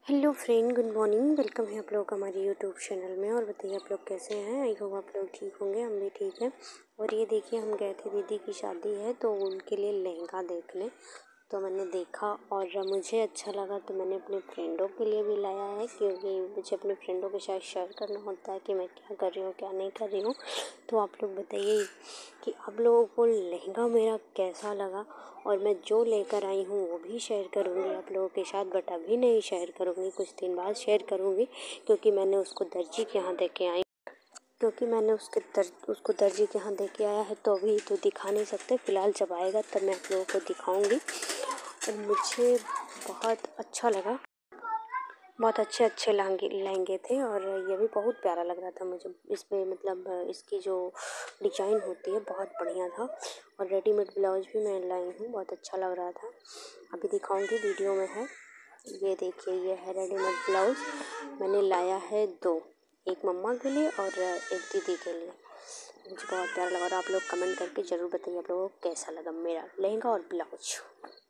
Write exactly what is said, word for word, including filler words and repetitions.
Hello friend, good morning. Welcome है आप लोगों का हमारे यूट्यूब चैनल में। और बताइए आप लोग कैसे हैं। आई होप आप लोग ठीक होंगे, हम भी ठीक हैं। और ये देखिए, हम गए थे, दीदी की शादी है तो उनके लिए लहंगा देखने। तो मैंने देखा और मुझे अच्छा लगा तो मैंने अपने फ्रेंडों के लिए भी लाया है, क्योंकि मुझे अपने फ्रेंडों के साथ शेयर करना होता है कि मैं क्या कर रही हूँ क्या नहीं कर रही हूँ। तो आप लोग बताइए कि आप लोगों को लहंगा मेरा कैसा लगा। और मैं जो लेकर आई हूँ वो भी शेयर करूँगी आप लोगों के साथ, बट अभी नहीं शेयर करूँगी, कुछ दिन बाद शेयर करूँगी। क्योंकि मैंने उसको दर्जी के यहाँ दे के आई क्योंकि मैंने उसके दर उसको दर्जी के यहाँ दे के आया है, तो अभी तो दिखा नहीं सकते। फ़िलहाल जब आएगा तब मैं आप लोगों को दिखाऊंगी। और मुझे बहुत अच्छा लगा, बहुत अच्छे अच्छे लहंगे लहंगे थे। और ये भी बहुत प्यारा लग रहा था मुझे। इसमें मतलब इसकी जो डिजाइन होती है बहुत बढ़िया था। और रेडीमेड ब्लाउज भी मैं लाई हूँ, बहुत अच्छा लग रहा था। अभी दिखाऊंगी, वीडियो में है। ये देखिए, ये है रेडीमेड ब्लाउज। मैंने लाया है दो, एक मम्मा के लिए और एक दीदी के लिए। मुझे बहुत प्यारा लगा। और आप लोग कमेंट करके ज़रूर बताइए आप लोगों को कैसा लगा मेरा लहंगा और ब्लाउज।